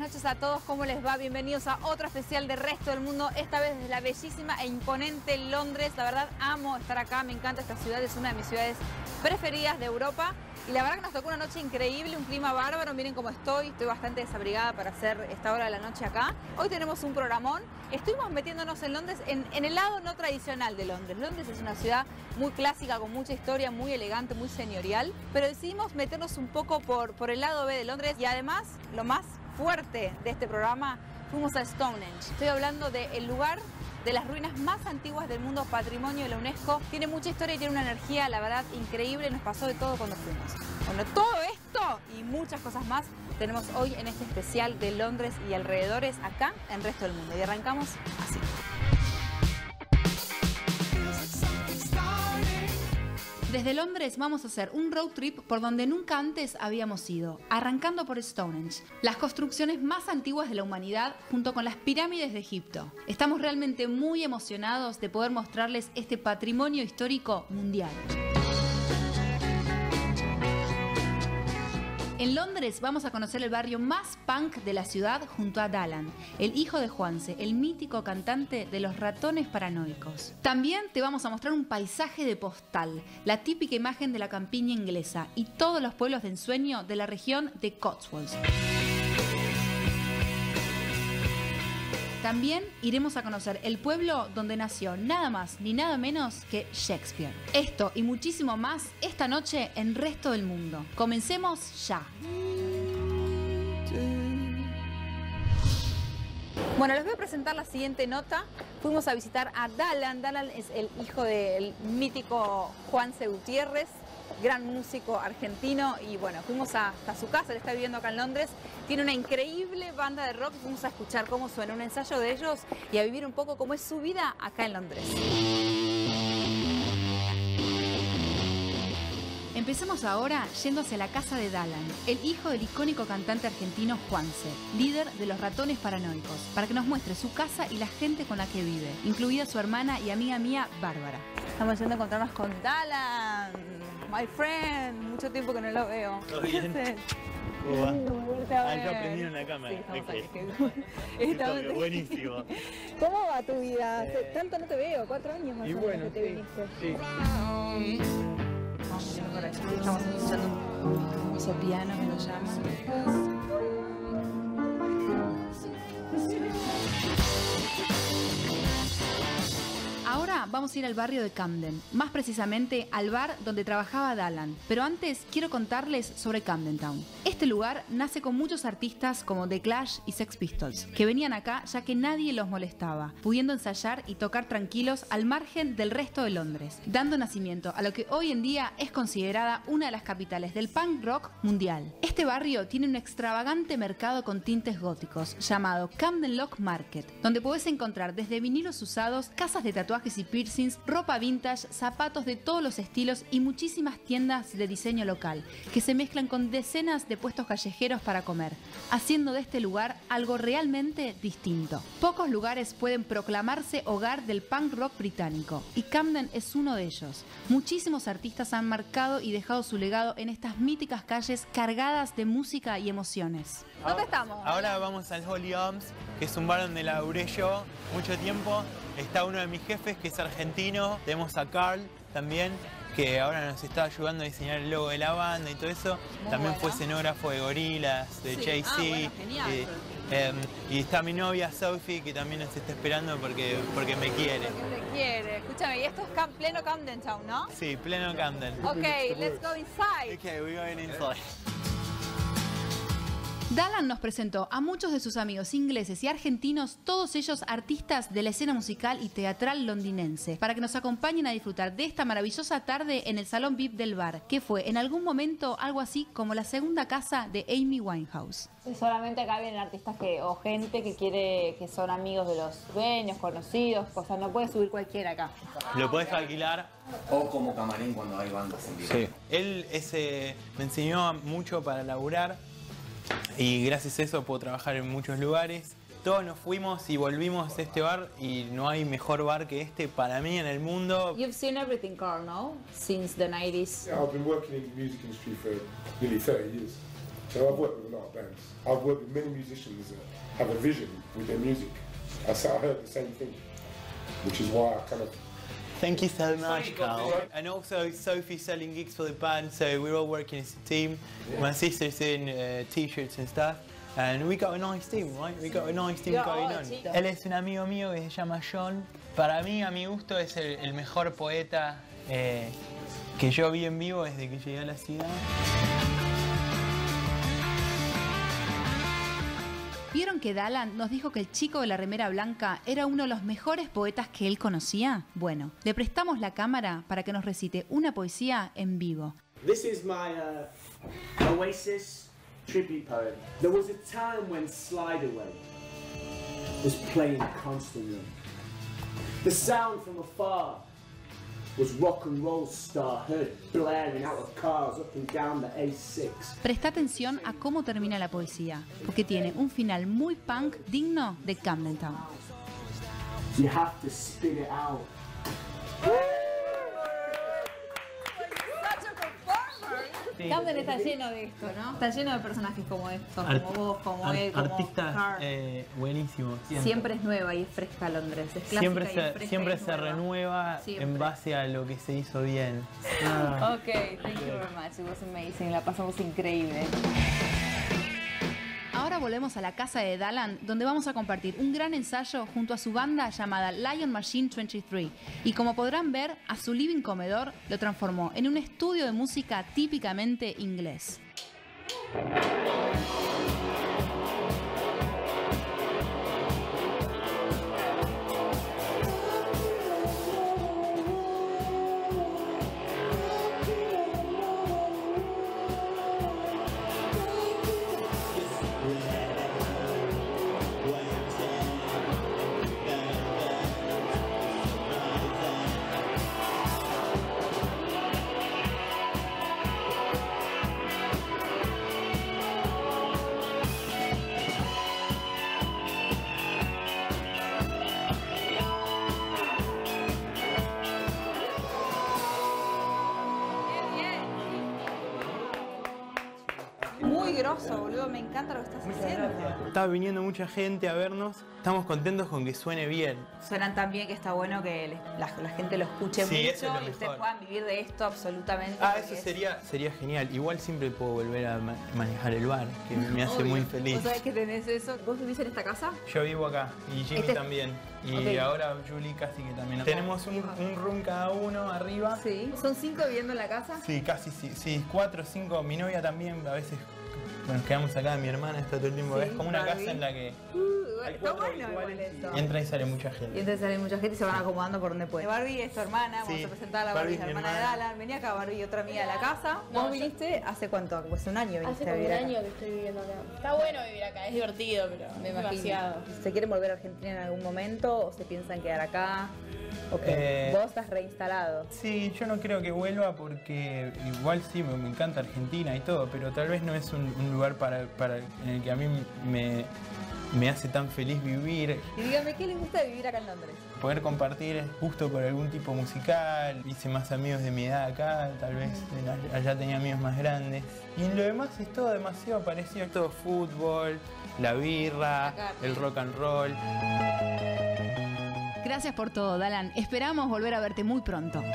noches a todos, ¿cómo les va? Bienvenidos a otro especial de Resto del Mundo, esta vez desde la bellísima e imponente Londres. La verdad, amo estar acá, me encanta esta ciudad, es una de mis ciudades preferidas de Europa. Y la verdad que nos tocó una noche increíble, un clima bárbaro, miren cómo estoy bastante desabrigada para hacer esta hora de la noche acá. Hoy tenemos un programón, estuvimos metiéndonos en Londres, en el lado no tradicional de Londres. Londres es una ciudad muy clásica, con mucha historia, muy elegante, muy señorial, pero decidimos meternos un poco por el lado B de Londres y además, lo más fuerte de este programa, fuimos a Stonehenge. Estoy hablando del lugar de las ruinas más antiguas del mundo, patrimonio de la UNESCO. Tiene mucha historia y tiene una energía, la verdad, increíble. Nos pasó de todo cuando fuimos. Bueno, todo esto y muchas cosas más tenemos hoy en este especial de Londres y alrededores acá en Resto del Mundo. Y arrancamos así. Desde Londres vamos a hacer un road trip por donde nunca antes habíamos ido, arrancando por Stonehenge, las construcciones más antiguas de la humanidad junto con las pirámides de Egipto. Estamos realmente muy emocionados de poder mostrarles este patrimonio histórico mundial. En Londres vamos a conocer el barrio más punk de la ciudad junto a Dalan, el hijo de Juanse, el mítico cantante de Los Ratones Paranoicos. También te vamos a mostrar un paisaje de postal, la típica imagen de la campiña inglesa y todos los pueblos de ensueño de la región de Cotswolds. También iremos a conocer el pueblo donde nació nada más ni nada menos que Shakespeare. Esto y muchísimo más esta noche en Resto del Mundo. Comencemos ya. Bueno, les voy a presentar la siguiente nota. Fuimos a visitar a Dalan. Dalan es el hijo del mítico Juanse Gutiérrez, gran músico argentino, y bueno, fuimos hasta su casa, él está viviendo acá en Londres, tiene una increíble banda de rock, fuimos a escuchar cómo suena un ensayo de ellos y a vivir un poco cómo es su vida acá en Londres. Empecemos ahora yendo hacia la casa de Dalan, el hijo del icónico cantante argentino Juanse, líder de Los Ratones Paranoicos, para que nos muestre su casa y la gente con la que vive, incluida su hermana y amiga mía, Bárbara. Estamos yendo a encontrarnos con Dalan, my friend, mucho tiempo que no lo veo. ¿Todo bien? ¿Cómo va? Ah, ya aprendieron la cámara. Sí, estamos aquí. Buenísimo. ¿Cómo va tu vida? Tanto no te veo, 4 años más o menos que te viniste. Sí. Vamos yendo por ahí. Estamos escuchando un famoso piano que nos llama. Ahora vamos a ir al barrio de Camden, más precisamente al bar donde trabajaba Dalan. Pero antes quiero contarles sobre Camden Town. Este lugar nace con muchos artistas como The Clash y Sex Pistols, que venían acá ya que nadie los molestaba, pudiendo ensayar y tocar tranquilos al margen del resto de Londres, dando nacimiento a lo que hoy en día es considerada una de las capitales del punk rock mundial. Este barrio tiene un extravagante mercado con tintes góticos llamado Camden Lock Market, donde podés encontrar desde vinilos usados, casas de tatuajes y piercings, ropa vintage, zapatos de todos los estilos y muchísimas tiendas de diseño local que se mezclan con decenas de puestos callejeros para comer, haciendo de este lugar algo realmente distinto. Pocos lugares pueden proclamarse hogar del punk rock británico y Camden es uno de ellos. Muchísimos artistas han marcado y dejado su legado en estas míticas calles cargadas de música y emociones. ¿Dónde estamos? Ahora vamos al Holy Arms, que es un bar donde laburé yo mucho tiempo. Está uno de mis jefes que es argentino. Tenemos a Carl también, que ahora nos está ayudando a diseñar el logo de la banda y todo eso. También fue escenógrafo de Gorillaz, de Jay-Z. Bueno, genial. Y está mi novia Sophie, que también nos está esperando porque me quiere. Porque te quiere. Escúchame, y esto es pleno Camden Town, ¿no? Sí, pleno Camden. Ok, let's go inside. Okay, we're going inside. Dalan nos presentó a muchos de sus amigos ingleses y argentinos, todos ellos artistas de la escena musical y teatral londinense, para que nos acompañen a disfrutar de esta maravillosa tarde en el salón VIP del bar, que fue en algún momento algo así como la segunda casa de Amy Winehouse. Solamente acá vienen artistas o gente que son amigos de los dueños, conocidos, o sea, no puede subir cualquiera acá. Lo podés alquilar. O como camarín cuando hay bandas en vivo. Sí. Él me enseñó mucho para laburar. Y gracias a eso puedo trabajar en muchos lugares. Todos nos fuimos y volvimos a este bar y no hay mejor bar que este para mí en el mundo. You've seen everything, Carl, no? Since the 90s. Yeah, I've been working in the music industry for nearly 30 years. So I've worked with a lot of bands. I've worked with many musicians that have a vision with their music. I heard the same thing, which is why I kind of... Thank you so much, Carl. And also Sophie's selling gigs for the band, so we're all working as a team. Yeah. My sister's in t-shirts and stuff. And we got a nice team, right? We got a nice team going on. Él es un amigo mío que se llama John. Para mí, a mi gusto, es el mejor poeta que yo vi en vivo desde que llegué a la ciudad. ¿Vieron que Dalan nos dijo que el chico de la remera blanca era uno de los mejores poetas que él conocía? Bueno, le prestamos la cámara para que nos recite una poesía en vivo. This is my Oasis tribute poem. There was a time when Slide Away was playing constantly. The sound from afar was rock and roll star heard blaring out of cars up and down the A6. Presta atención a cómo termina la poesía, porque tiene un final muy punk digno de Camden Town. You have to spit it out. Camden está lleno de esto, ¿no? Está lleno de personajes como estos, como vos, como él, como artistas buenísimos. Siempre es nueva y es fresca Londres. Es siempre se renueva en base a lo que se hizo bien. Ok, thank you very much. It was amazing. La pasamos increíble. Ahora volvemos a la casa de Dalan, donde vamos a compartir un gran ensayo junto a su banda llamada Lion Machine 23. Y como podrán ver, a su living comedor lo transformó en un estudio de música típicamente inglés. Muy grosso, boludo. Me encanta lo que estás haciendo. Está viniendo mucha gente a vernos. Estamos contentos con que suene bien. Suenan tan bien que está bueno que la gente lo escuche mucho y ustedes puedan vivir de esto absolutamente. Eso sería genial. Igual siempre puedo volver a manejar el bar, que me hace muy feliz. ¿Vos sabés que tenés eso? ¿Vos vivís en esta casa? Yo vivo acá y Jimmy también. Y ahora Julie casi que también. Tenemos un room cada uno arriba. Sí. ¿Son 5 viviendo en la casa? Sí, casi sí. 4 o 5. Mi novia también, a veces nos quedamos acá, mi hermana está todo el tiempo. Es como una casa en la que está bueno igual esto. Entra y sale mucha gente. Y entra y sale mucha gente y se van acomodando por donde pueden. Barbie es tu hermana, vamos a presentar a la Barbie, la hermana de Dalan. Vení acá, Barbie, otra amiga de la casa. ¿Vos viniste hace cuánto? Pues un año viniste a vivir acá. Hace un año que estoy viviendo acá. Está bueno vivir acá, es divertido, pero me demasiado. ¿Se quieren volver a Argentina en algún momento o se piensan quedar acá? Okay. Vos estás reinstalado. Sí, yo no creo que vuelva porque igual sí, me encanta Argentina y todo, pero tal vez no es un lugar en el que a mí me hace tan feliz vivir. Y dígame, ¿qué les gusta de vivir acá en Londres? Poder compartir justo por algún tipo musical. Hice más amigos de mi edad acá, tal vez allá tenía amigos más grandes. Y en lo demás es todo demasiado parecido. Todo fútbol, la birra, el rock and roll. Gracias por todo, Dalan. Esperamos volver a verte muy pronto.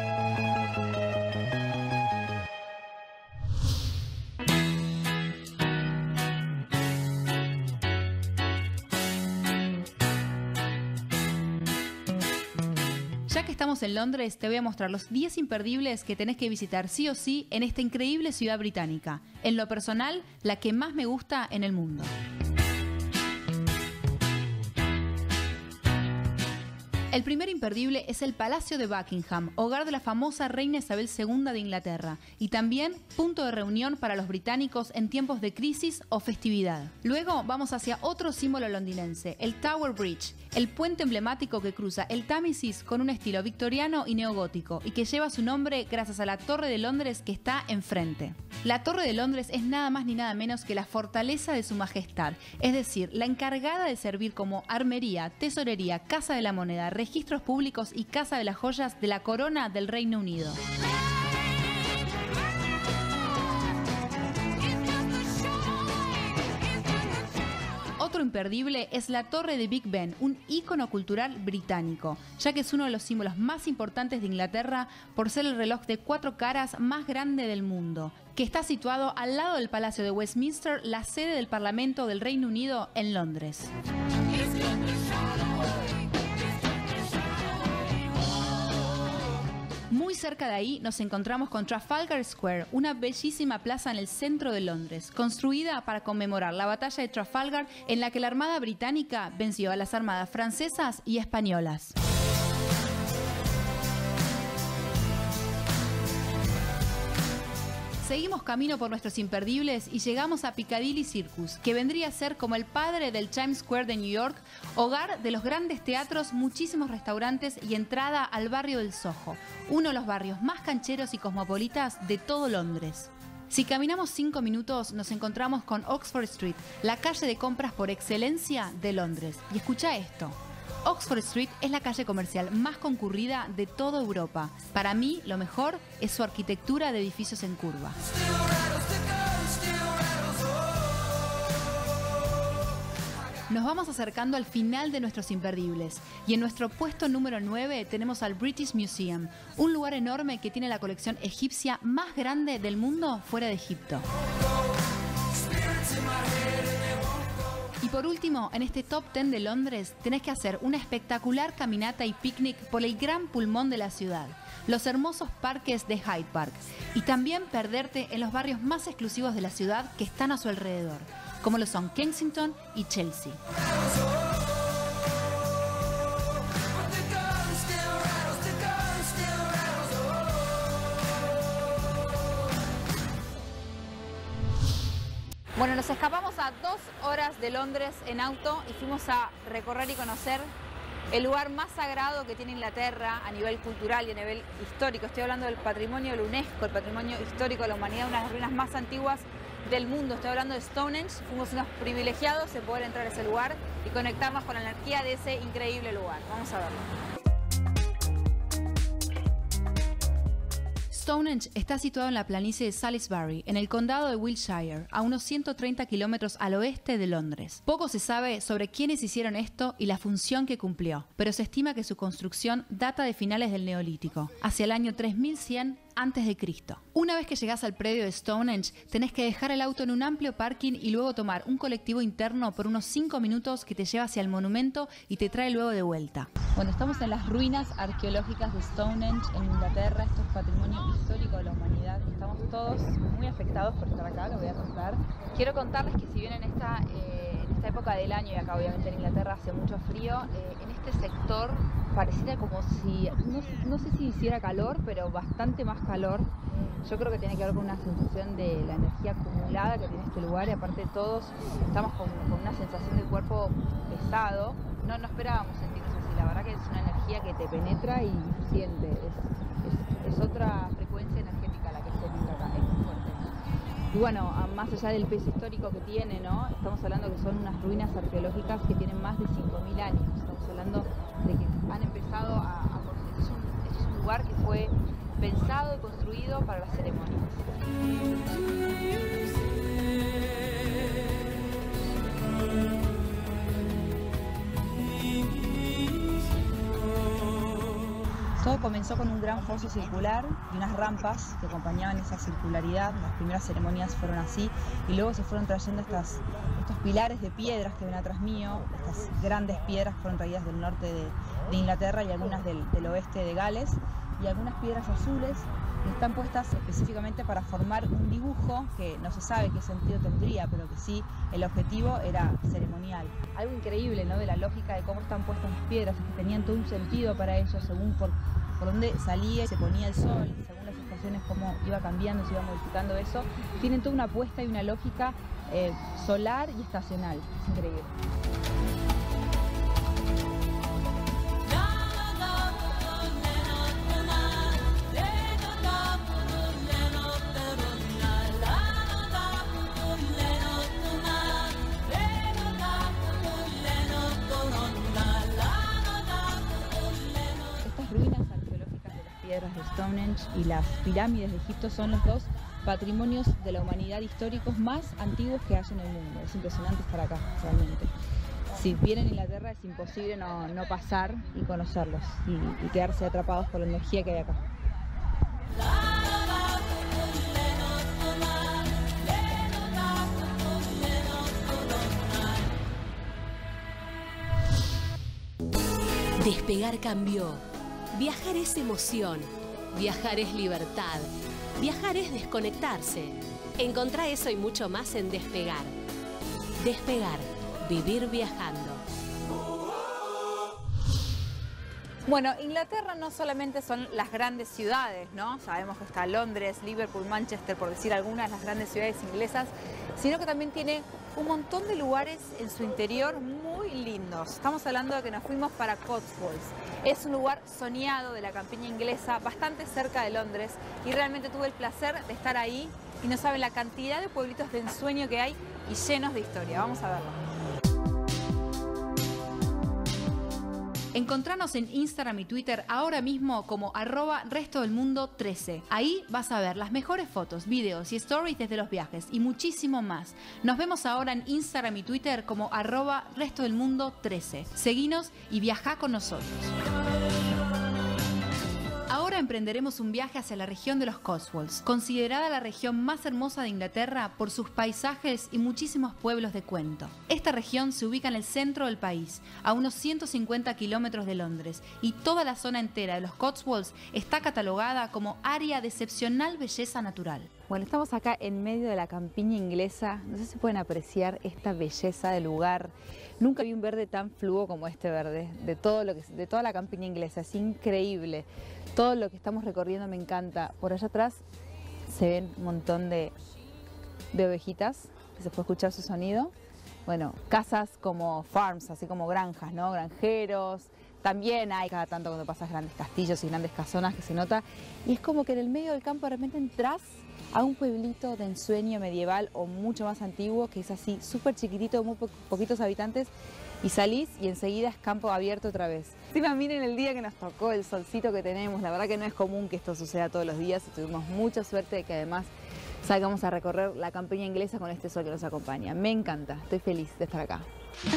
Ya que estamos en Londres, te voy a mostrar los 10 imperdibles que tenés que visitar sí o sí en esta increíble ciudad británica. En lo personal, la que más me gusta en el mundo. El primer imperdible es el Palacio de Buckingham, hogar de la famosa reina Isabel II de Inglaterra, y también punto de reunión para los británicos en tiempos de crisis o festividad. Luego vamos hacia otro símbolo londinense, el Tower Bridge, el puente emblemático que cruza el Támesis con un estilo victoriano y neogótico, y que lleva su nombre gracias a la Torre de Londres que está enfrente. La Torre de Londres es nada más ni nada menos que la fortaleza de su majestad, es decir, la encargada de servir como armería, tesorería, casa de la moneda, registros públicos y casa de las joyas de la corona del Reino Unido. imperdible es la Torre de Big Ben, un ícono cultural británico, ya que es uno de los símbolos más importantes de Inglaterra por ser el reloj de 4 caras más grande del mundo, que está situado al lado del Palacio de Westminster, la sede del Parlamento del Reino Unido en Londres. Muy cerca de ahí nos encontramos con Trafalgar Square, una bellísima plaza en el centro de Londres, construida para conmemorar la batalla de Trafalgar en la que la Armada Británica venció a las armadas francesas y españolas. Seguimos camino por nuestros imperdibles y llegamos a Piccadilly Circus, que vendría a ser como el padre del Times Square de New York, hogar de los grandes teatros, muchísimos restaurantes y entrada al barrio del Soho, uno de los barrios más cancheros y cosmopolitas de todo Londres. Si caminamos 5 minutos nos encontramos con Oxford Street, la calle de compras por excelencia de Londres. Y escucha esto. Oxford Street es la calle comercial más concurrida de toda Europa. Para mí, lo mejor es su arquitectura de edificios en curva. Nos vamos acercando al final de nuestros imperdibles y en nuestro puesto número 9 tenemos al British Museum, un lugar enorme que tiene la colección egipcia más grande del mundo fuera de Egipto. Y por último, en este top 10 de Londres tenés que hacer una espectacular caminata y picnic por el gran pulmón de la ciudad, los hermosos parques de Hyde Park, y también perderte en los barrios más exclusivos de la ciudad que están a su alrededor, como lo son Kensington y Chelsea. Bueno, nos escapamos a 2 horas de Londres en auto y fuimos a recorrer y conocer el lugar más sagrado que tiene Inglaterra a nivel cultural y a nivel histórico. Estoy hablando del patrimonio de la UNESCO, el patrimonio histórico de la humanidad, una de las ruinas más antiguas del mundo. Estoy hablando de Stonehenge. Fuimos unos privilegiados de poder entrar a ese lugar y conectarnos con la energía de ese increíble lugar. Vamos a verlo. Stonehenge está situado en la planicie de Salisbury, en el condado de Wiltshire, a unos 130 kilómetros al oeste de Londres. Poco se sabe sobre quiénes hicieron esto y la función que cumplió, pero se estima que su construcción data de finales del Neolítico, hacia el año 3100 a.C. Una vez que llegás al predio de Stonehenge, tenés que dejar el auto en un amplio parking y luego tomar un colectivo interno por unos 5 minutos que te lleva hacia el monumento y te trae luego de vuelta. Bueno, estamos en las ruinas arqueológicas de Stonehenge en Inglaterra. Esto es patrimonio histórico de la humanidad. Estamos todos muy afectados por estar acá, lo voy a contar. Quiero contarles que si bien en esta época del año, y acá obviamente en Inglaterra hace mucho frío, en este sector pareciera como si, no sé si hiciera calor, pero bastante más calor. Yo creo que tiene que ver con una sensación de la energía acumulada que tiene este lugar, y aparte todos estamos con una sensación del cuerpo pesado. No esperábamos sentirnos así, la verdad que es una energía que te penetra y siente, es otra frecuencia energética la que se siente acá, es muy fuerte. Y bueno, más allá del peso histórico que tiene, ¿no? Estamos hablando que son unas ruinas arqueológicas que tienen más de 5.000 años. Estamos hablando de que han empezado a construir. Esto es un lugar que fue pensado y construido para las ceremonias. Todo comenzó con un gran foso circular y unas rampas que acompañaban esa circularidad. Las primeras ceremonias fueron así y luego se fueron trayendo estos pilares de piedras que ven atrás mío. Estas grandes piedras fueron traídas del norte de Inglaterra y algunas del oeste de Gales, y algunas piedras azules que están puestas específicamente para formar un dibujo que no se sabe qué sentido tendría, pero que sí, el objetivo era ceremonial. Algo increíble, ¿no?, de la lógica de cómo están puestas las piedras, que tenían todo un sentido para ellos según por dónde salía y se ponía el sol, según las estaciones, cómo iba cambiando, se iba modificando eso. Tienen toda una apuesta y una lógica solar y estacional. Es increíble. Piedras de Stonehenge y las pirámides de Egipto son los dos patrimonios de la humanidad históricos más antiguos que hay en el mundo. Es impresionante estar acá, realmente. Si vienen a Inglaterra es imposible no pasar y conocerlos y quedarse atrapados por la energía que hay acá. Despegar cambió. Viajar es emoción. Viajar es libertad. Viajar es desconectarse. Encontrá eso y mucho más en Despegar. Despegar. Vivir viajando. Bueno, Inglaterra no solamente son las grandes ciudades, ¿no? Sabemos que está Londres, Liverpool, Manchester, por decir algunas, las grandes ciudades inglesas, sino que también tiene un montón de lugares en su interior muy lindos. Estamos hablando de que nos fuimos para Cotswolds. Es un lugar soñado de la campiña inglesa, bastante cerca de Londres, y realmente tuve el placer de estar ahí y no saben la cantidad de pueblitos de ensueño que hay y llenos de historia. Vamos a verlo. Encontranos en Instagram y Twitter ahora mismo como @restodelmundo13. Ahí vas a ver las mejores fotos, videos y stories desde los viajes y muchísimo más. Nos vemos ahora en Instagram y Twitter como @restodelmundo13. Seguinos y viajá con nosotros. Ahora emprenderemos un viaje hacia la región de los Cotswolds, considerada la región más hermosa de Inglaterra por sus paisajes y muchísimos pueblos de cuento. Esta región se ubica en el centro del país, a unos 150 kilómetros de Londres, y toda la zona entera de los Cotswolds está catalogada como área de excepcional belleza natural. Bueno, estamos acá en medio de la campiña inglesa. No sé si pueden apreciar esta belleza del lugar. Nunca vi un verde tan fluo como este verde, de toda la campiña inglesa. Es increíble. Todo lo que estamos recorriendo me encanta. Por allá atrás se ven un montón de ovejitas, que se puede escuchar su sonido. Bueno, casas como farms, así como granjas, ¿no? Granjeros. También hay cada tanto cuando pasas grandes castillos y grandes casonas que se nota. Y es como que en el medio del campo de repente entras a un pueblito de ensueño medieval o mucho más antiguo, que es así súper chiquitito, muy poquitos habitantes, y salís y enseguida es campo abierto otra vez. Encima miren el día que nos tocó, el solcito que tenemos. La verdad que no es común que esto suceda todos los días y tuvimos mucha suerte de que además salgamos a recorrer la campiña inglesa con este sol que nos acompaña. Me encanta, estoy feliz de estar acá.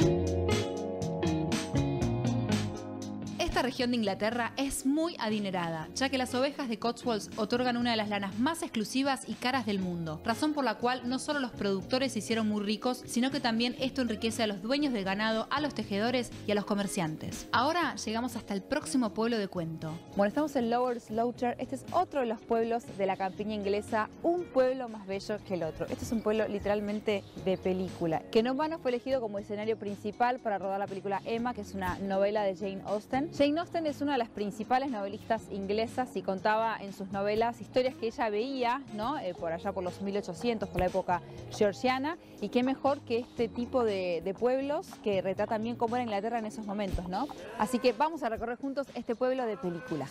Esta región de Inglaterra es muy adinerada, ya que las ovejas de Cotswolds otorgan una de las lanas más exclusivas y caras del mundo, razón por la cual no solo los productores se hicieron muy ricos, sino que también esto enriquece a los dueños del ganado, a los tejedores y a los comerciantes. Ahora llegamos hasta el próximo pueblo de cuento. Bueno, estamos en Lower Slaughter. Este es otro de los pueblos de la campiña inglesa, un pueblo más bello que el otro. Este es un pueblo literalmente de película, que no en vano fue elegido como escenario principal para rodar la película Emma, que es una novela de Jane Austen. Jane Austen es una de las principales novelistas inglesas y contaba en sus novelas historias que ella veía, ¿no? Por allá por los 1800, por la época georgiana, y qué mejor que este tipo de pueblos que retratan bien cómo era Inglaterra en esos momentos, ¿no? Así que vamos a recorrer juntos este pueblo de película.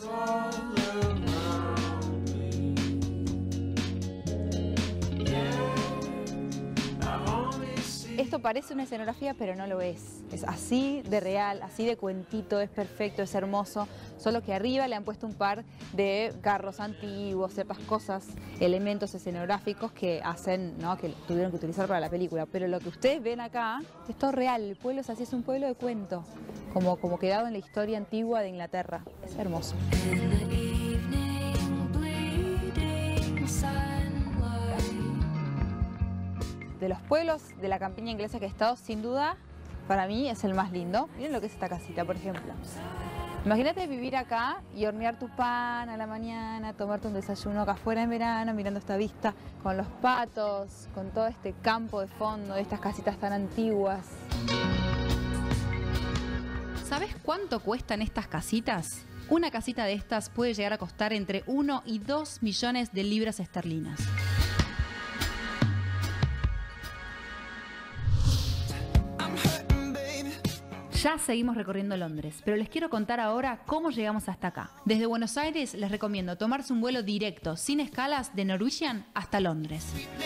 Esto parece una escenografía, pero no lo es. Es así de real, así de cuentito, es perfecto, es hermoso. Solo que arriba le han puesto un par de carros antiguos, ciertas cosas, elementos escenográficos que hacen, ¿no?, que tuvieron que utilizar para la película. Pero lo que ustedes ven acá es todo real. El pueblo es así, es un pueblo de cuento, como quedado en la historia antigua de Inglaterra. Es hermoso. De los pueblos de la campiña inglesa que he estado, sin duda, para mí es el más lindo. Miren lo que es esta casita, por ejemplo. Imagínate vivir acá y hornear tu pan a la mañana, tomarte un desayuno acá afuera en verano, mirando esta vista, con los patos, con todo este campo de fondo, de estas casitas tan antiguas. ¿Sabes cuánto cuestan estas casitas? Una casita de estas puede llegar a costar entre 1 y 2 millones de libras esterlinas. Ya seguimos recorriendo Londres, pero les quiero contar ahora cómo llegamos hasta acá. Desde Buenos Aires les recomiendo tomarse un vuelo directo, sin escalas, de Norwegian hasta Londres.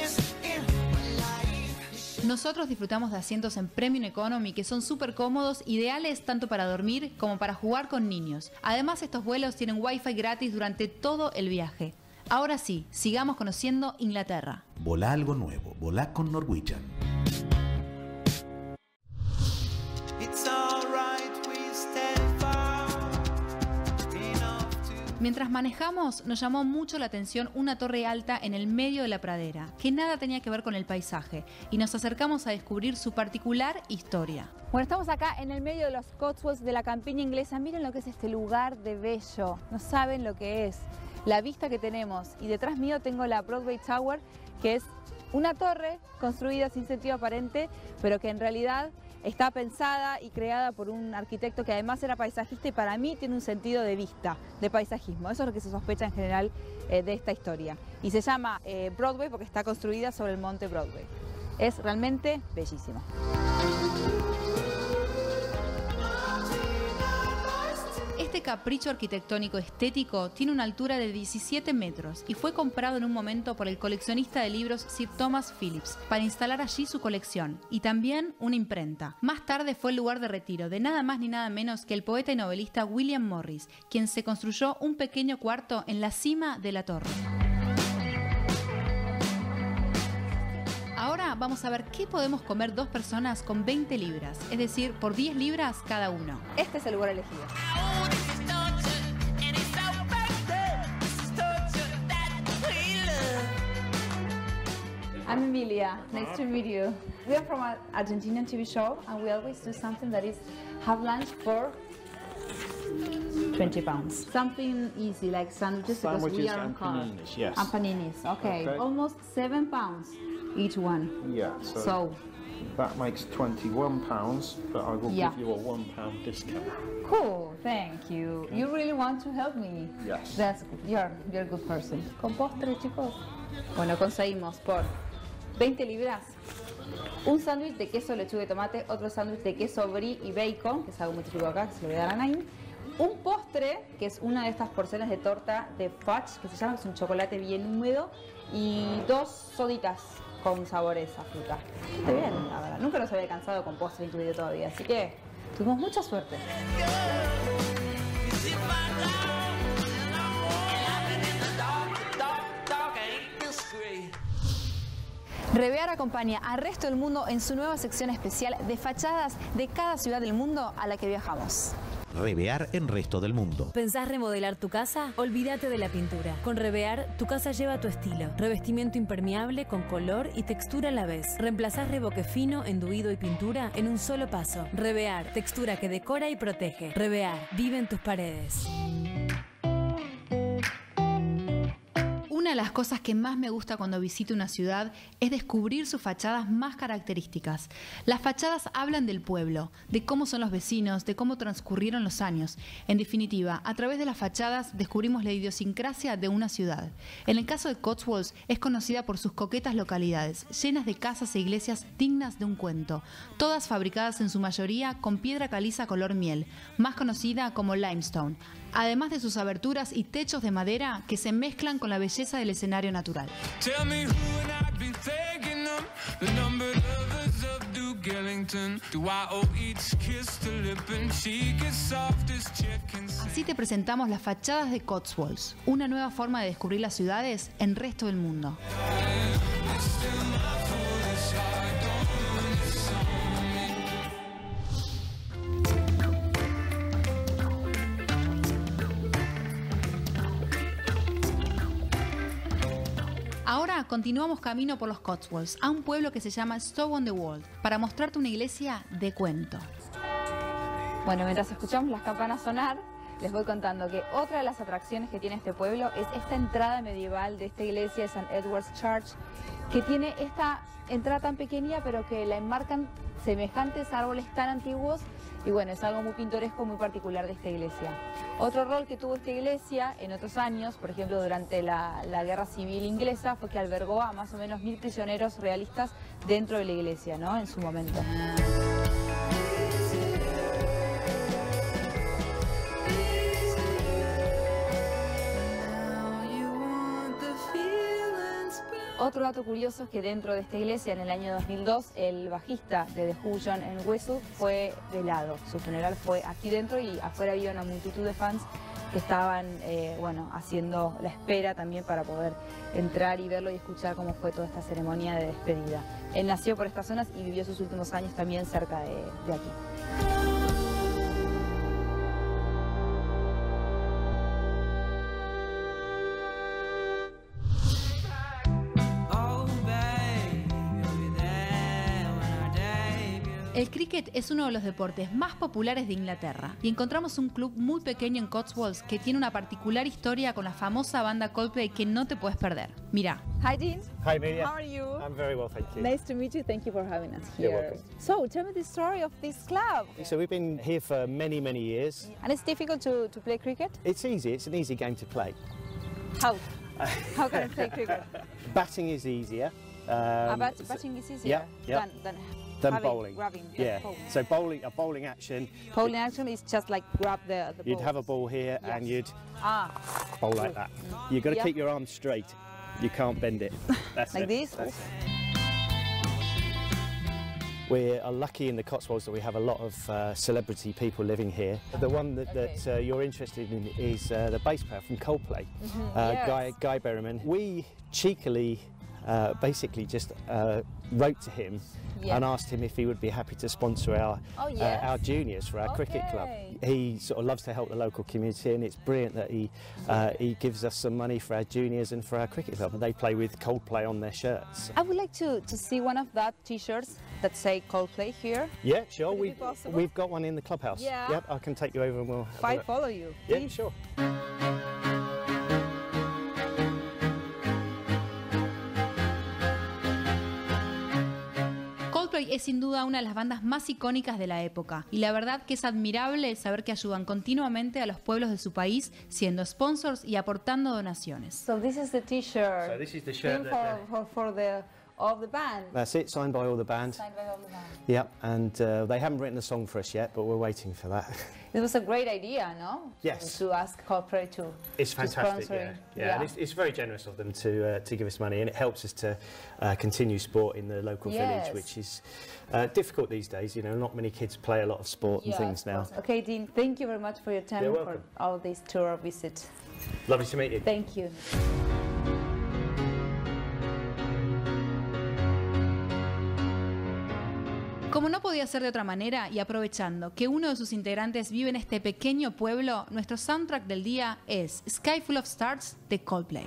Nosotros disfrutamos de asientos en Premium Economy que son súper cómodos, ideales tanto para dormir como para jugar con niños. Además, estos vuelos tienen Wi-Fi gratis durante todo el viaje. Ahora sí, sigamos conociendo Inglaterra. Volá algo nuevo, volá con Norwegian. Mientras manejamos, nos llamó mucho la atención una torre alta en el medio de la pradera, que nada tenía que ver con el paisaje, y nos acercamos a descubrir su particular historia. Bueno, estamos acá en el medio de los Cotswolds de la campiña inglesa. Miren lo que es este lugar de bello. No saben lo que es. La vista que tenemos. Y detrás mío tengo la Broadway Tower, que es una torre construida sin sentido aparente, pero que en realidad está pensada y creada por un arquitecto que además era paisajista y para mí tiene un sentido de vista, de paisajismo. Eso es lo que se sospecha en general de esta historia. Y se llama Broadway porque está construida sobre el monte Broadway. Es realmente bellísimo. Este capricho arquitectónico estético tiene una altura de 17 metros y fue comprado en un momento por el coleccionista de libros Sir Thomas Phillips para instalar allí su colección y también una imprenta. Más tarde fue el lugar de retiro de nada más ni nada menos que el poeta y novelista William Morris, quien se construyó un pequeño cuarto en la cima de la torre. Ahora vamos a ver qué podemos comer dos personas con 20 libras, es decir, por 10 libras cada uno. Este es el lugar elegido. I'm Emilia, nice to meet you. We are from an Argentinian TV show and we always do something that is have lunch for 20 pounds. Something easy like sandwiches because we are on car. Paninis, yes. And paninis, okay. Almost 7 pounds each one. Yeah, So that makes £21, but I will Yeah. give you a £1 discount. cool, thank you. You really want to help me? Yes. That's good. You're a good person. ¿Con postre, chicos? Bueno, conseguimos por 20 libras un sándwich de queso, lechuga y tomate, otro sándwich de queso brie y bacon, que es algo muy típico acá, que se lo voy a dar a Naim. Un postre, que es una de estas porciones de torta de fudge, que se llama, que es un chocolate bien húmedo, y 2 soditas con sabores a fruta. Está bien, la verdad. Nunca nos había cansado con postre incluido todavía, así que tuvimos mucha suerte. Revear acompaña al resto del mundo en su nueva sección especial de fachadas de cada ciudad del mundo a la que viajamos. Revear en resto del mundo. ¿Pensás remodelar tu casa? Olvídate de la pintura. Con Revear, tu casa lleva tu estilo. Revestimiento impermeable con color y textura a la vez. Reemplazás revoque fino, enduido y pintura en un solo paso. Revear, textura que decora y protege. Revear, vive en tus paredes. Una de las cosas que más me gusta cuando visito una ciudad es descubrir sus fachadas más características. Las fachadas hablan del pueblo, de cómo son los vecinos, de cómo transcurrieron los años. En definitiva, a través de las fachadas descubrimos la idiosincrasia de una ciudad. En el caso de Cotswolds, es conocida por sus coquetas localidades, llenas de casas e iglesias dignas de un cuento, todas fabricadas en su mayoría con piedra caliza color miel, más conocida como limestone, además de sus aberturas y techos de madera que se mezclan con la belleza del escenario natural. Así te presentamos las fachadas de Cotswolds, una nueva forma de descubrir las ciudades en el resto del mundo. Ahora continuamos camino por los Cotswolds, a un pueblo que se llama Stow-on-the-Wold, para mostrarte una iglesia de cuento. Bueno, mientras escuchamos las campanas sonar, les voy contando que otra de las atracciones que tiene este pueblo es esta entrada medieval de esta iglesia de St. Edward's Church, que tiene esta entrada tan pequeña pero que la enmarcan semejantes árboles tan antiguos y bueno, es algo muy pintoresco, muy particular de esta iglesia. Otro rol que tuvo esta iglesia en otros años, por ejemplo durante la Guerra Civil Inglesa, fue que albergó a más o menos 1000 prisioneros realistas dentro de la iglesia, ¿no? En su momento. Otro dato curioso es que dentro de esta iglesia, en el año 2002, el bajista de The Who, John Entwistle, fue velado. Su funeral fue aquí dentro y afuera había una multitud de fans que estaban bueno, haciendo la espera también para poder entrar y verlo y escuchar cómo fue toda esta ceremonia de despedida. Él nació por estas zonas y vivió sus últimos años también cerca de aquí. El cricket es uno de los deportes más populares de Inglaterra y encontramos un club muy pequeño en Cotswolds que tiene una particular historia con la famosa banda Coldplay que no te puedes perder. Mira. Hi Dean. Hi Amelia. How are you? I'm very well, thank you. Nice to meet you. Thank you for having us here. You're welcome. So, tell me the story of this club. So we've been here for many, many years. And it's difficult to play cricket? It's easy. It's an easy game to play. How? How can I play cricket? Batting is easier. Batting is easier than bowling. Grabbing, yeah. So a bowling action. Bowling action is just like grab the ball. You'd have a ball here and you'd bowl like that. You've got to keep your arms straight. You can't bend it. That's like this? That's We are lucky in the Cotswolds that we have a lot of celebrity people living here. The one that you're interested in is the bass player from Coldplay, yes. Guy Berryman. We cheekily basically just wrote to him and asked him if he would be happy to sponsor our juniors for our cricket club. He sort of loves to help the local community, and it's brilliant that he gives us some money for our juniors and for our cricket club. And they play with Coldplay on their shirts. I would like to see one of that t-shirts that say Coldplay here. Yeah, sure. We've got one in the clubhouse. Yeah. Yep, I can take you over and we'll. If I follow you, please. Yeah, sure. Coldplay es sin duda una de las bandas más icónicas de la época y la verdad que es admirable saber que ayudan continuamente a los pueblos de su país siendo sponsors y aportando donaciones. So this is the t-shirt. So this is the shirt of the band. That's it, signed by all the band. Signed by all the band. Yeah, and they haven't written a song for us yet, but we're waiting for that. It was a great idea, no? Yes. To ask Coldplay to. It's fantastic, sponsor. Yeah. And it's very generous of them to give us money, and it helps us to continue sport in the local village, which is difficult these days. You know, not many kids play a lot of sport and things now. Okay, Dean, thank you very much for your time You're for welcome. all this tour visit. Lovely to meet you. Thank you. Como no podía ser de otra manera y aprovechando que uno de sus integrantes vive en este pequeño pueblo, nuestro soundtrack del día es Sky Full of Stars de Coldplay.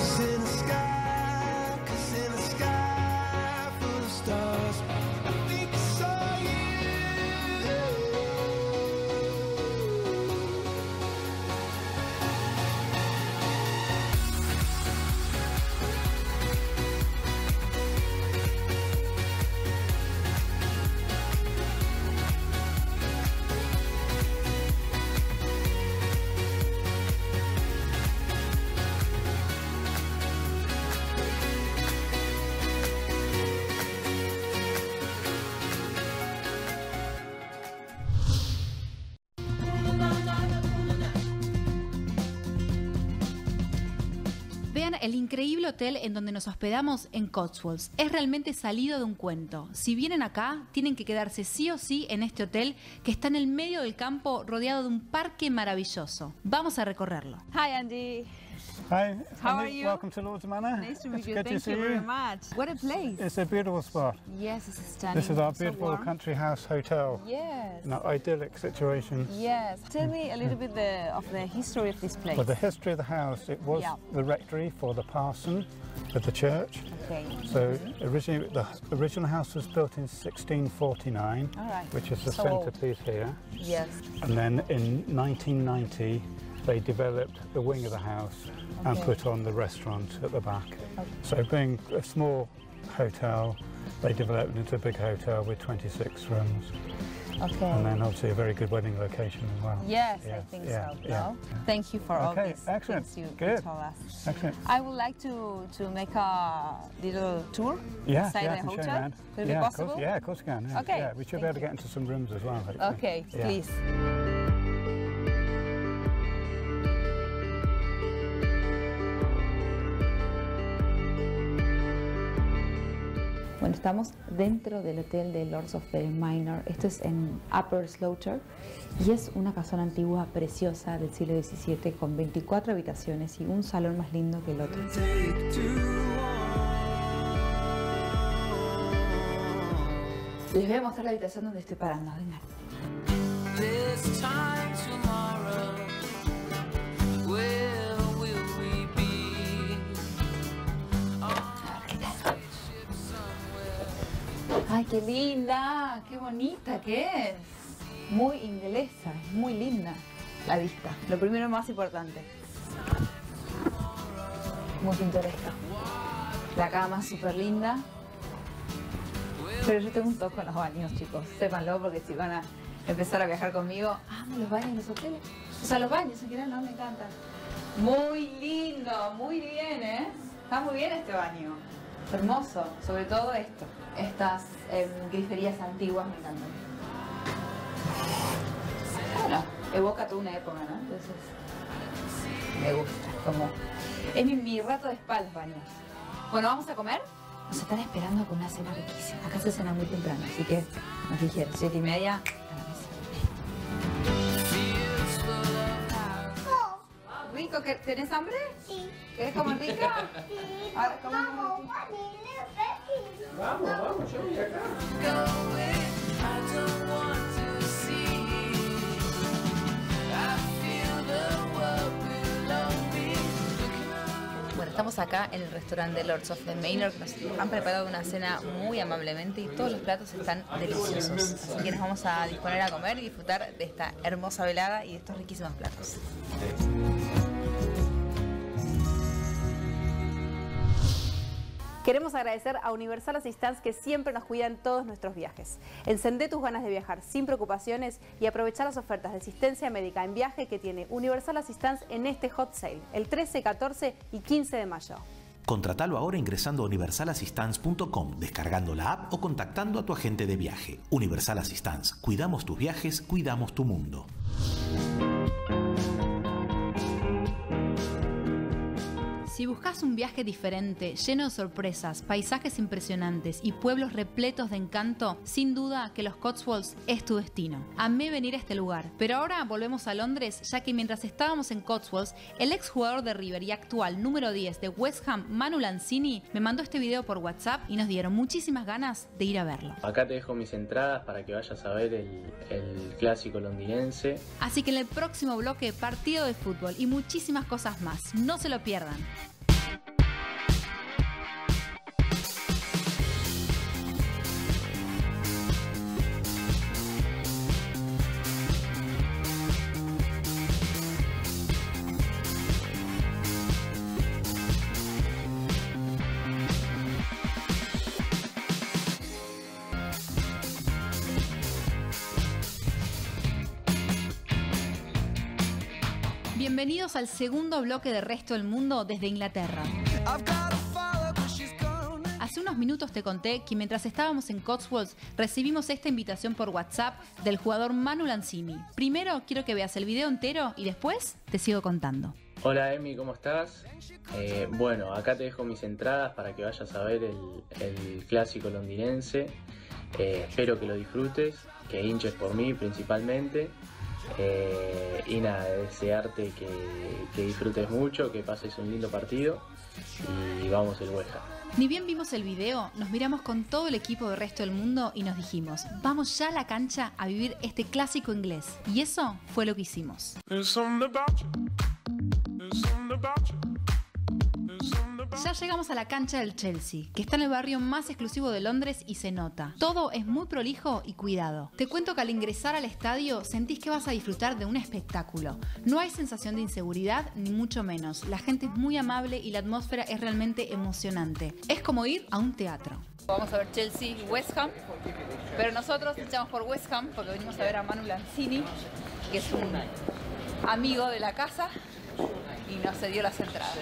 Vean el increíble hotel en donde nos hospedamos en Cotswolds. Es realmente salido de un cuento. Si vienen acá, tienen que quedarse sí o sí en este hotel que está en el medio del campo rodeado de un parque maravilloso. Vamos a recorrerlo. Hi, Andy. Hi, How are you? Welcome to Lords Manor. Nice to meet It's you. good Thank to see you very much. What a place. It's a beautiful spot. Yes, it's stunning. This is our So beautiful warm. country house hotel. Yes. An idyllic situation. Yes. Tell me a little bit of the history of this place. Well, the history of the house, it was the rectory for the parson of the church. Okay. So originally, the original house was built in 1649, All right. which is the So old. centerpiece here. Yes. And then in 1990, they developed the wing of the house and put on the restaurant at the back. Okay. So being a small hotel, they developed into a big hotel with 26 rooms. Okay. And then obviously a very good wedding location as well. Yes, I think so. No? Thank you for all these excellent. things you Good. told us. Excellent. I would like to make a little tour inside I the can show you hotel. around. Could it be possible? Of course you can. Yeah. Okay, Yeah, we should be able to get into some rooms as well. Hopefully. Okay, Yeah. please. Bueno, estamos dentro del hotel de Lords of the Manor. Esto es en Upper Slaughter y es una casona antigua preciosa del siglo XVII con 24 habitaciones y un salón más lindo que el otro. Les voy a mostrar la habitación donde estoy parando. Vengan. ¡Ay, qué linda! ¡Qué bonita que es! Muy inglesa, es muy linda la vista. Lo primero más importante. Muy pintoresca. La cama súper linda. Pero yo tengo un toque con los baños, chicos. Sépanlo, porque si van a empezar a viajar conmigo, amo los baños en los hoteles. O sea, los baños en general no me encantan. Muy lindo, muy bien, ¿eh? Está muy bien este baño. Hermoso, sobre todo esto. Estas griferías antiguas me encantan. Bueno, evoca toda una época, ¿no? Entonces, me gusta. Como... Es mi rato de spa los baños. Bueno, ¿vamos a comer? Nos están esperando con una cena riquísima. Acá se cena muy temprano, así que nos dijeron 7:30 a la mesa. ¿Rico? ¿Tenés hambre? Sí. ¿Querés comer rica? Sí. Ahora, vamos, yo voy acá. Bueno, estamos acá en el restaurante Lords of the Manor, que nos han preparado una cena muy amablemente y todos los platos están deliciosos. Así que nos vamos a disponer a comer y disfrutar de esta hermosa velada y de estos riquísimos platos. Queremos agradecer a Universal Assistance que siempre nos cuida en todos nuestros viajes. Encendé tus ganas de viajar sin preocupaciones y aprovechar las ofertas de asistencia médica en viaje que tiene Universal Assistance en este hot sale, el 13, 14 y 15 de mayo. Contratalo ahora ingresando a universalassistance.com, descargando la app o contactando a tu agente de viaje. Universal Assistance. Cuidamos tus viajes, cuidamos tu mundo. Si buscas un viaje diferente, lleno de sorpresas, paisajes impresionantes y pueblos repletos de encanto, sin duda que los Cotswolds es tu destino. Amé venir a este lugar, pero ahora volvemos a Londres, ya que mientras estábamos en Cotswolds, el exjugador de River y actual número 10 de West Ham, Manu Lanzini, me mandó este video por WhatsApp y nos dieron muchísimas ganas de ir a verlo. Acá te dejo mis entradas para que vayas a ver el clásico londinense. Así que en el próximo bloque, partido de fútbol y muchísimas cosas más. No se lo pierdan. Bienvenidos al segundo bloque de Resto del Mundo desde Inglaterra. Hace unos minutos te conté que mientras estábamos en Cotswolds recibimos esta invitación por WhatsApp del jugador Manu Lanzini. Primero quiero que veas el video entero y después te sigo contando. Hola Emi, ¿cómo estás? Bueno, acá te dejo mis entradas para que vayas a ver el clásico londinense. Espero que lo disfrutes, que hinches por mí principalmente. Y nada, desearte que disfrutes mucho, que pases un lindo partido y vamos el West Ham. Ni bien vimos el video, nos miramos con todo el equipo del Resto del Mundo y nos dijimos, vamos ya a la cancha a vivir este clásico inglés. Y eso fue lo que hicimos. Ya llegamos a la cancha del Chelsea, que está en el barrio más exclusivo de Londres y se nota. Todo es muy prolijo y cuidado. Te cuento que al ingresar al estadio sentís que vas a disfrutar de un espectáculo. No hay sensación de inseguridad, ni mucho menos. La gente es muy amable y la atmósfera es realmente emocionante. Es como ir a un teatro. Vamos a ver Chelsea y West Ham, pero nosotros echamos por West Ham porque venimos a ver a Manu Lanzini, que es un amigo de la casa y nos cedió las entradas.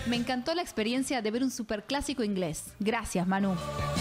Me encantó la experiencia de ver un superclásico inglés. Gracias, Manu.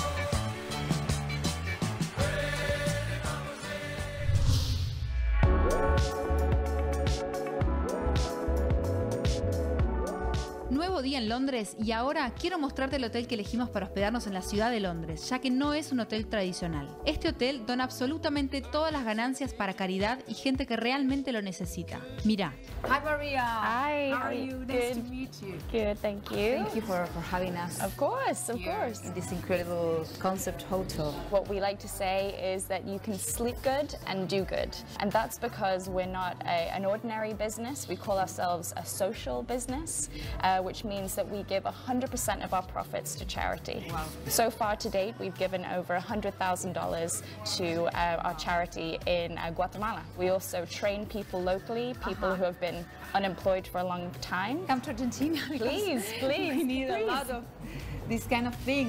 Nuevo día en Londres y ahora quiero mostrarte el hotel que elegimos para hospedarnos en la ciudad de Londres, ya que no es un hotel tradicional. Este hotel dona absolutamente todas las ganancias para caridad y gente que realmente lo necesita. Mira. Hi Maria. Hi. How are you? Nice to meet you. Good, thank you. Thank you for having us. Of course. In this incredible concept hotel. What we like to say is that you can sleep good and do good. And that's because we're not an ordinary business. We call ourselves a social business, which means that we give 100% of our profits to charity. Wow. So far to date, we've given over $100,000 to our charity in Guatemala. We also train people locally, people who have been unemployed for a long time. Come to Argentina. Please. We need a lot of these kind of things.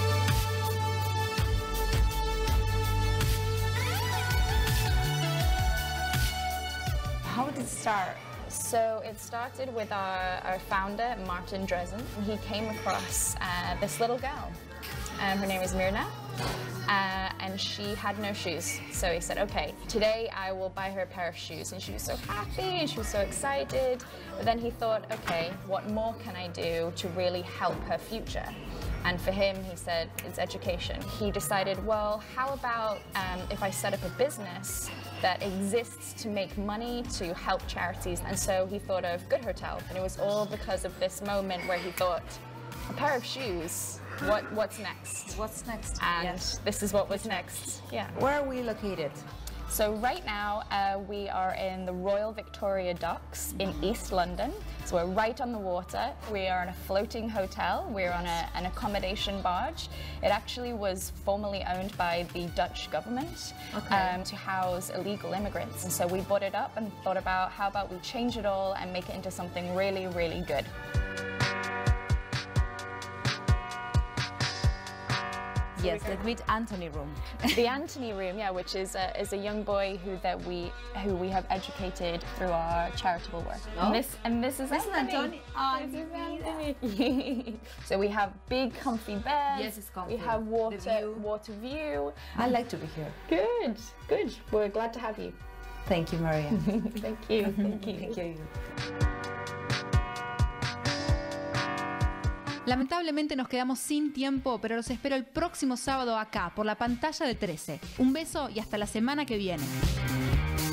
How did it start? So it started with our founder, Martin Dresen. He came across this little girl. Her name is Mirna. And she had no shoes. So he said, okay, today I will buy her a pair of shoes. And she was so happy and she was so excited. But then he thought, okay, what more can I do to really help her future? And for him, he said, it's education. He decided, well, how about if I set up a business that exists to make money to help charities? And so he thought of Good Hotel. And it was all because of this moment where he thought, a pair of shoes, what's next? What's next? And this is what was next. Yeah. Where are we located? So right now we are in the Royal Victoria Docks in East London. So we're right on the water. We are in a floating hotel. We're on an accommodation barge. It actually was formerly owned by the Dutch government to house illegal immigrants. And so we bought it up and thought about how about we change it all and make it into something really, really good. Yes, the Great Anthony Room. The Anthony Room, yeah, which is a young boy who we have educated through our charitable work. Oh. And this is Anthony. This is Anthony. So we have big comfy beds. Yes, it's comfy. We have water view. I like to be here. Good. We're glad to have you. Thank you, Maria. Thank you. Thank you. Lamentablemente nos quedamos sin tiempo, pero los espero el próximo sábado acá, por la pantalla de 13. Un beso y hasta la semana que viene.